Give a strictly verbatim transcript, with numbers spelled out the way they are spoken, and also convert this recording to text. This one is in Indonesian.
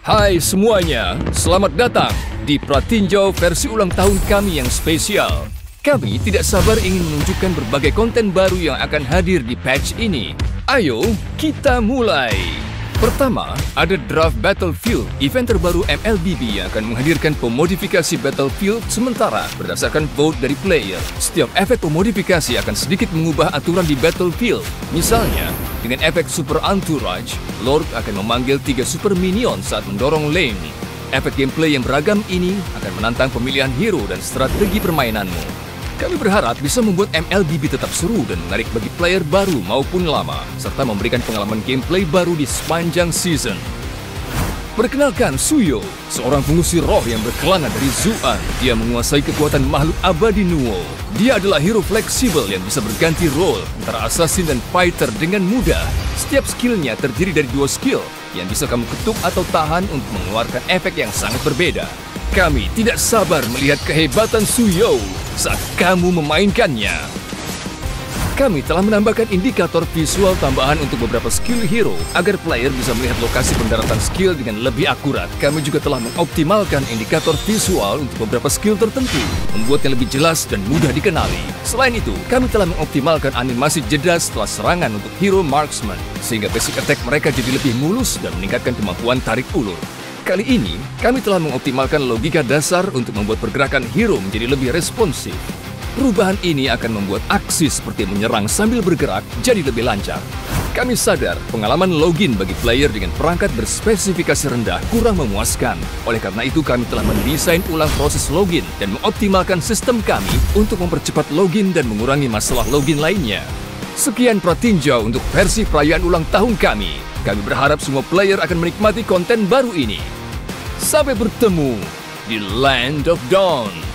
Hai semuanya, selamat datang di Pratinjau versi ulang tahun kami yang spesial. Kami tidak sabar ingin menunjukkan berbagai konten baru yang akan hadir di patch ini. Ayo, kita mulai! Pertama, ada Draft Battlefield, event terbaru M L B B yang akan menghadirkan pemodifikasi Battlefield sementara berdasarkan vote dari player. Setiap efek pemodifikasi akan sedikit mengubah aturan di Battlefield. Misalnya, dengan efek Super Entourage, Lord akan memanggil tiga super minion saat mendorong lane. Efek gameplay yang beragam ini akan menantang pemilihan hero dan strategi permainanmu. Kami berharap bisa membuat M L B B tetap seru dan menarik bagi player baru maupun lama, serta memberikan pengalaman gameplay baru di sepanjang season. Perkenalkan Suyo, seorang pengusir roh yang berkelana dari Zuan. Dia menguasai kekuatan makhluk abadi Nuo. Dia adalah hero fleksibel yang bisa berganti role antara assassin dan fighter dengan mudah. Setiap skillnya terdiri dari dua skill yang bisa kamu ketuk atau tahan untuk mengeluarkan efek yang sangat berbeda. Kami tidak sabar melihat kehebatan Suyo saat kamu memainkannya. Kami telah menambahkan indikator visual tambahan untuk beberapa skill hero agar player bisa melihat lokasi pendaratan skill dengan lebih akurat. Kami juga telah mengoptimalkan indikator visual untuk beberapa skill tertentu, membuatnya lebih jelas dan mudah dikenali. Selain itu, kami telah mengoptimalkan animasi jeda setelah serangan untuk hero marksman, sehingga basic attack mereka jadi lebih mulus dan meningkatkan kemampuan tarik ulur. Kali ini, kami telah mengoptimalkan logika dasar untuk membuat pergerakan hero menjadi lebih responsif. Perubahan ini akan membuat aksi seperti menyerang sambil bergerak jadi lebih lancar. Kami sadar pengalaman login bagi player dengan perangkat berspesifikasi rendah kurang memuaskan. Oleh karena itu, kami telah mendesain ulang proses login dan mengoptimalkan sistem kami untuk mempercepat login dan mengurangi masalah login lainnya. Sekian Pratinjau untuk versi perayaan ulang tahun kami. Kami berharap semua player akan menikmati konten baru ini. Sampai bertemu di Land of Dawn.